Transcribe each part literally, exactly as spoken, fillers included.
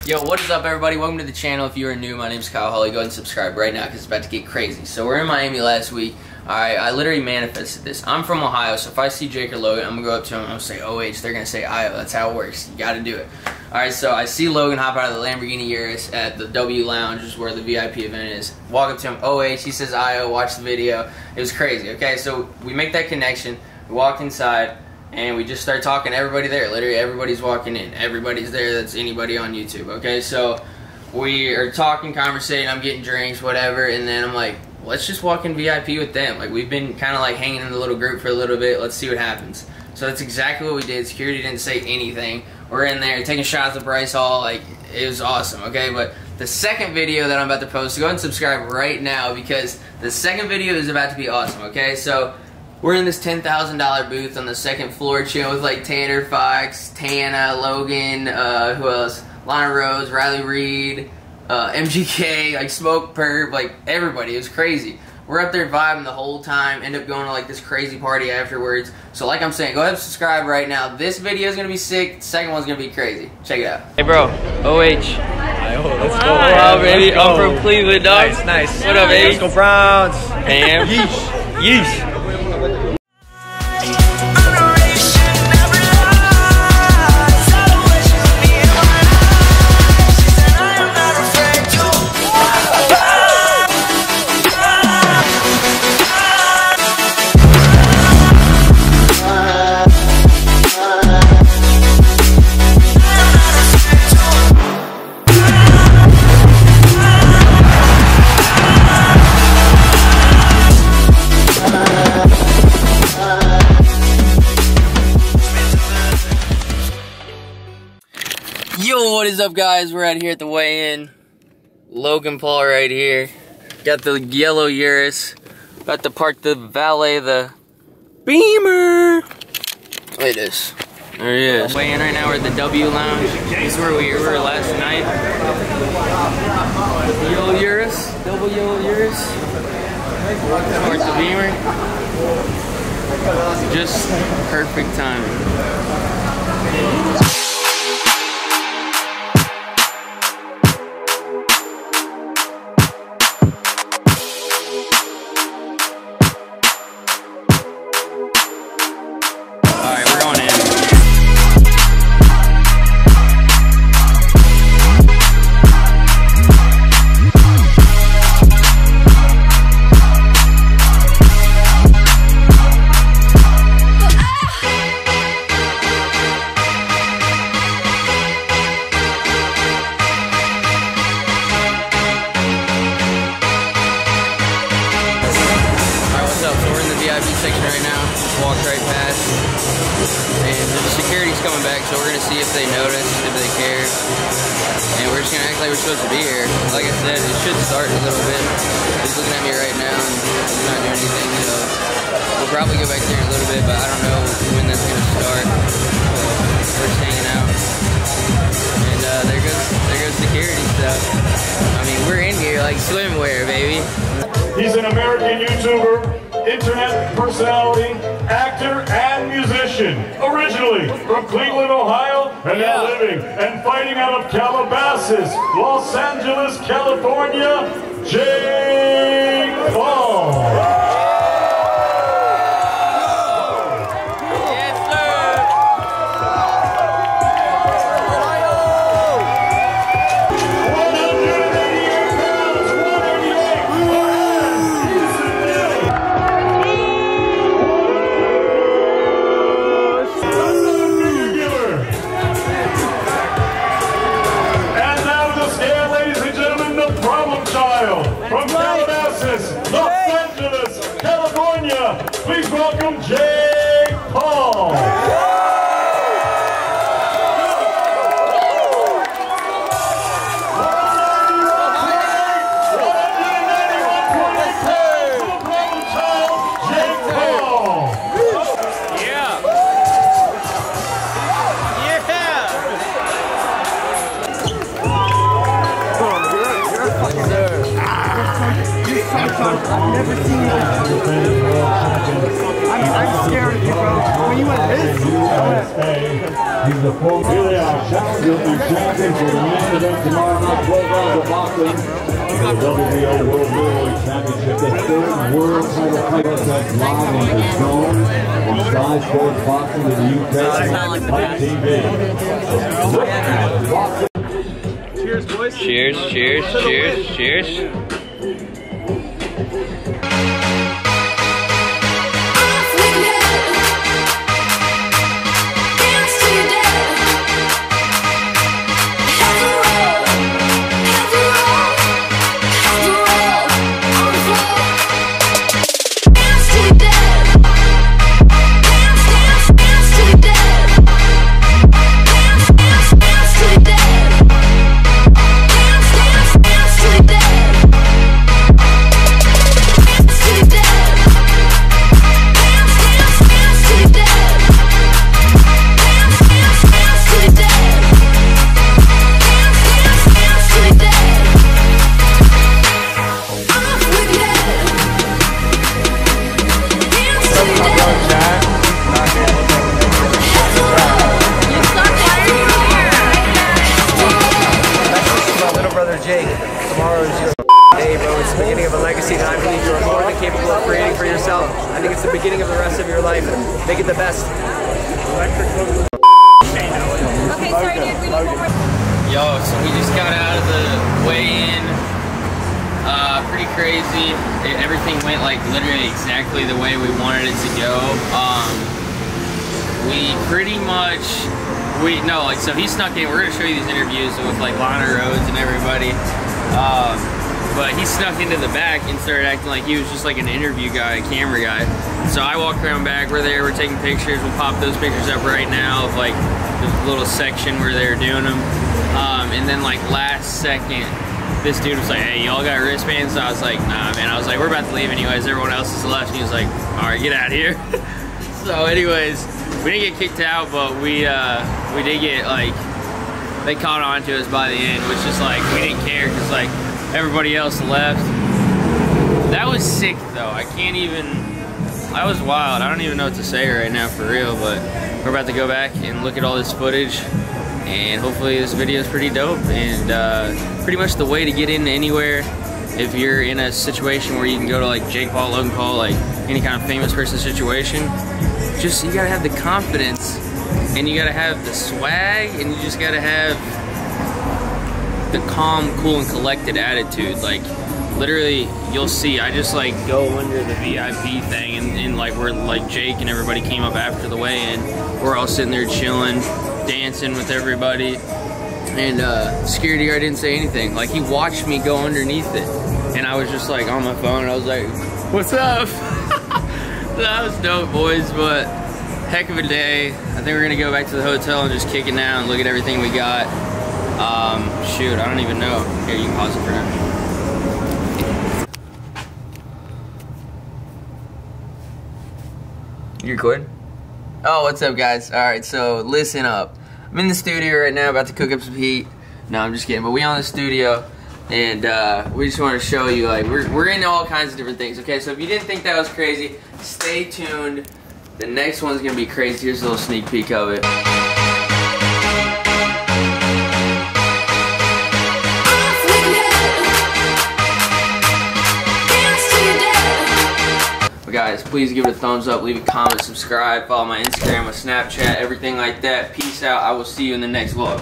Yo, what is up, everybody? Welcome to the channel. If you are new, my name is Kyle Hawley. Go ahead and subscribe right now because it's about to get crazy. So we're in Miami last week. Alright, I literally manifested this. I'm from Ohio, so if I see Jake or Logan, I'm going to go up to them and I'm going to say O H. They're going to say I O. That's how it works. You got to do it. Alright, so I see Logan hop out of the Lamborghini Urus at the W Lounge, which is where the V I P event is. Walk up to him, O H. He says I O. Watch the video. It was crazy. Okay, so we make that connection. We walk inside. And we just start talking to everybody there. Literally everybody's walking in. Everybody's there that's anybody on YouTube, okay? So we are talking, conversating, I'm getting drinks, whatever, and then I'm like, let's just walk in V I P with them. Like, we've been kind of like hanging in the little group for a little bit. Let's see what happens. So that's exactly what we did. Security didn't say anything. We're in there taking shots of Bryce Hall. Like, it was awesome, okay? But the second video that I'm about to post, go ahead and subscribe right now because the second video is about to be awesome, okay? So we're in this ten thousand dollar booth on the second floor, chilling with like Tanner, Fox, Tana, Logan, uh, who else? Lana Rose, Riley Reid, uh, M G K, like Smoke Perp, like everybody. It was crazy. We're up there vibing the whole time, end up going to like this crazy party afterwards. So like I'm saying, go ahead and subscribe right now. This video is going to be sick. The second one's going to be crazy. Check it out. Hey bro, O H. Hi, oh, let's go. What up, baby? I'm from Cleveland, dog. Nice, nice. What up, baby? Let's go Browns. Damn. Yeesh. Yeesh. Yo, what is up, guys? We're out here at the weigh-in. Logan Paul right here. Got the yellow Urus. About to park the valet, the Beamer. Look at this. There he is. Weigh-in right now. We're at the W Lounge. This is where we were last night. The yellow Urus. Double yellow Urus. Park the Beamer. Just perfect timing. Section right now, just walked right past, and the security's coming back, so we're gonna see if they notice, if they care, and we're just gonna act like we're supposed to be here. Like I said, it should start in a little bit. He's looking at me right now, and he's not doing anything, so we'll probably go back there in a little bit, but I don't know when that's gonna start. So we're just hanging out, and uh, there goes there goes security stuff. I mean, we're in here like swimwear, baby. He's an American YouTuber, internet personality, actor, and musician. Originally from Cleveland, Ohio, and now living and fighting out of Calabasas, Los Angeles, California, Jake Paul. From Calabasas, the I've never seen you. I'm, I'm scared of you, bro. When you went this, he's the full. Here they are, challenger and champion for the main event tomorrow night, twelve rounds of boxing. The W B O World Middleweight Championship, the third world title fight that's live on the zone on Sky Sports Boxing in the U K. Fight T V. Cheers, boys. Cheers, cheers, cheers, cheers. Jake, tomorrow is your day, bro. It's the beginning of a legacy that I believe you are more than capable of creating for yourself. I think it's the beginning of the rest of your life. Make it the best. Okay, sorry, dude. We need one more. Yo, so we just got out of the weigh-in. Uh, pretty crazy. It, everything went like literally exactly the way we wanted it to go. Um, we pretty much. We no, like so he snuck in. We're gonna show you these interviews with like Lana Rhodes and everybody. Um, but he snuck into the back and started acting like he was just like an interview guy, a camera guy. So I walked around back. We're there. We're taking pictures. We'll pop those pictures up right now of like the little section where they were doing them. Um, and then like last second, this dude was like, "Hey, y'all got wristbands?" So I was like, "Nah, man." I was like, "We're about to leave anyways. Everyone else is left." And he was like, "All right, get out of here." So anyways. We didn't get kicked out, but we uh, we did get like they caught on to us by the end, which is like we didn't care because like everybody else left. That was sick though. I can't even. That was wild. I don't even know what to say right now for real. But we're about to go back and look at all this footage, and hopefully this video is pretty dope and uh, pretty much the way to get in anywhere. If you're in a situation where you can go to like Jake Paul, Logan Paul, like any kind of famous person situation. Just, you gotta have the confidence, and you gotta have the swag, and you just gotta have the calm, cool, and collected attitude. Like, literally, you'll see, I just, like, go under the V I P thing, and, and like, where, like, Jake and everybody came up after the weigh-in. We're all sitting there chilling, dancing with everybody, and, uh, security guard didn't say anything. Like, he watched me go underneath it, and I was just, like, on my phone, and I was like, "What's up?" That was dope, boys, but heck of a day. I think we're gonna go back to the hotel and just kick it now and look at everything we got. Um, shoot, I don't even know. Here, you can pause it for now. You recording? Oh, what's up, guys? All right, so listen up. I'm in the studio right now, about to cook up some heat. No, I'm just kidding, but we on the studio. And uh, we just want to show you, like, we're, we're into all kinds of different things. Okay, so if you didn't think that was crazy, stay tuned. The next one's going to be crazy. Here's a little sneak peek of it. But guys, please give it a thumbs up, leave a comment, subscribe, follow my Instagram, my Snapchat, everything like that. Peace out. I will see you in the next vlog.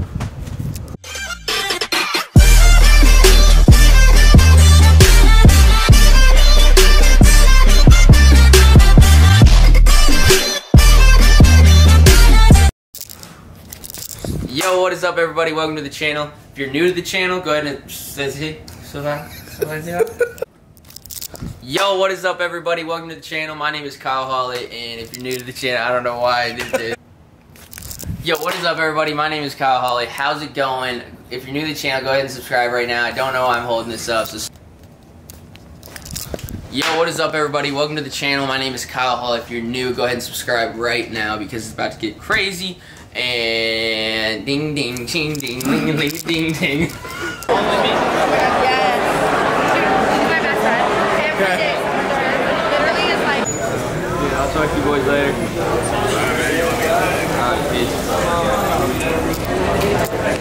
Yo, what is up, everybody? Welcome to the channel. If you're new to the channel, go ahead and Yo, what is up, everybody? Welcome to the channel. My name is Kyle Hawley, and if you're new to the channel, I don't know why I did this. Yo, what is up, everybody? My name is Kyle Hawley. How's it going? If you're new to the channel, go ahead and subscribe right now. I don't know why I'm holding this up. So Yo, what is up, everybody? Welcome to the channel. My name is Kyle Hall. If you're new, go ahead and subscribe right now because it's about to get crazy. And ding, ding, ching, ding, ding, ding, ding, ding. Yes. She's my best friend. Okay. Literally is like. Yeah, I'll talk to you boys later. Alright, peace.